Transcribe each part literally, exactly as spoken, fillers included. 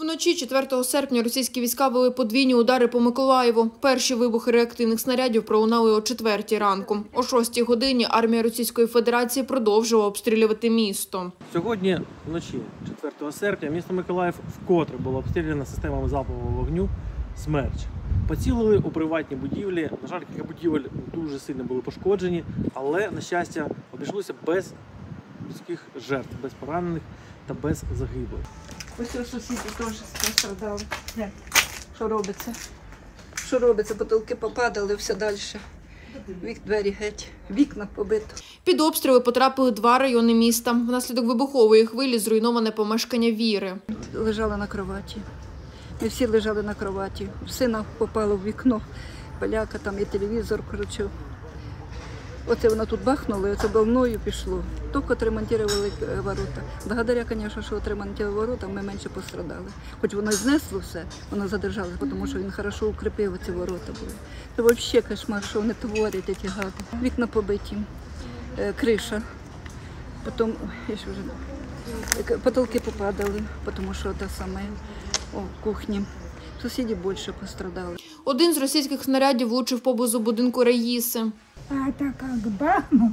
Вночі четвертого серпня російські війська вели подвійні удари по Миколаєву. Перші вибухи реактивних снарядів пролунали о четвертій ранку. О шостій годині армія Російської Федерації продовжила обстрілювати місто. Сьогодні вночі четвертого серпня місто Миколаїв вкотре було обстріляно системами залпового вогню «Смерч». Поцілили у приватні будівлі. На жаль, кілька будівель дуже сильно були пошкоджені, але, на щастя, обійшлося без людських жертв, без поранених та без загиблих. Ось сусіди теж пострадали. Що робиться? Що робиться? Потолки попадали, все далі. Вік, двері геть, вікна побито. Під обстріли потрапили два райони міста. Внаслідок вибухової хвилі зруйноване помешкання Віри. Лежали на кроваті. Ми всі лежали на кроваті. Сина попало в вікно, поляка, там і телевізор, коротше. Оце воно тут бахнуло, і оце волною пішло. Тільки отремонтували ворота. Благодаря, звісно, що отремонтували ворота, ми менше пострадали. Хоч воно і знесло все, воно задержалося, тому що він добре укріпив ці ворота були. Це взагалі кошмар, що вони творять, ці гади. Вікна побиті, криша, потім, я ще вже, потолки попадали, тому що те саме, о, кухні. Сусіди більше пострадали. Один з російських снарядів влучив поблизу будинку Раїси. А это как бахнул,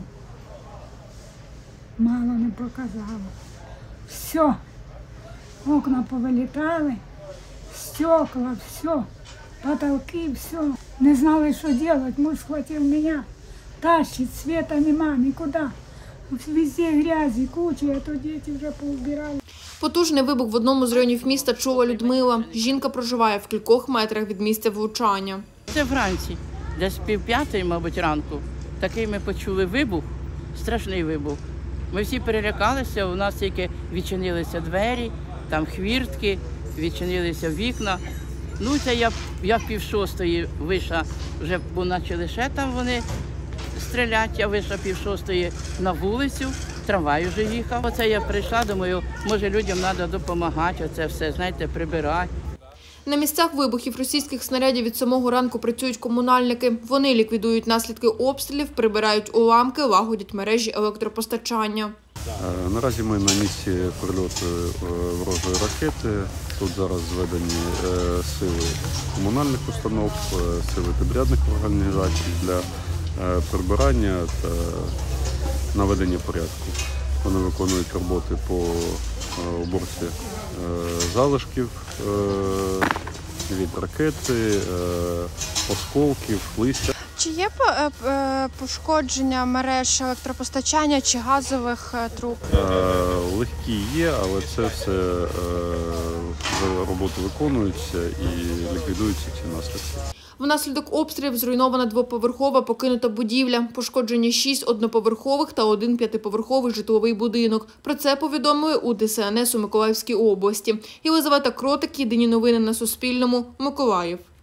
мало не показало. Все, окна повилітали, стекла, все, потолки, все. Не знали, що делать. Муж схватил меня, тащит, света нема, никуда. Везде грязі, куча, а то діти вже поубирали. Потужний вибух в одному з районів міста чула Людмила. Жінка проживає в кількох метрах від місця влучання. Це вранці, десь пів п'ятої, мабуть, ранку. Такий ми почули вибух, страшний вибух. Ми всі перелякалися, у нас тільки відчинилися двері, там хвіртки, відчинилися вікна. Ну, це я, я в пів шостої вийшла, вже почали ще там вони стріляти, я вийшла пів шостої на вулицю, трамвай вже їхав. Оце я прийшла, думаю, може людям треба допомагати, оце все, знаєте, прибирати. На місцях вибухів російських снарядів від самого ранку працюють комунальники. Вони ліквідують наслідки обстрілів, прибирають уламки, лагодять мережі електропостачання. Наразі ми на місці прильоту ворожої ракети. Тут зараз зведені сили комунальних установ, сили підрядних організацій для прибирання та наведення порядку. Вони виконують роботи по уборці залишків від ракети, осколків, листя. Чи є пошкодження мереж електропостачання чи газових труб? Легкі є, але це все роботи виконуються і ліквідуються ці наслідки. Внаслідок обстрілів зруйнована двоповерхова покинута будівля. Пошкоджені шість одноповерхових та один п'ятиповерховий житловий будинок. Про це повідомили у Д С Н С у Миколаївській області. Єлизавета Кротик, єдині новини на Суспільному, Миколаїв.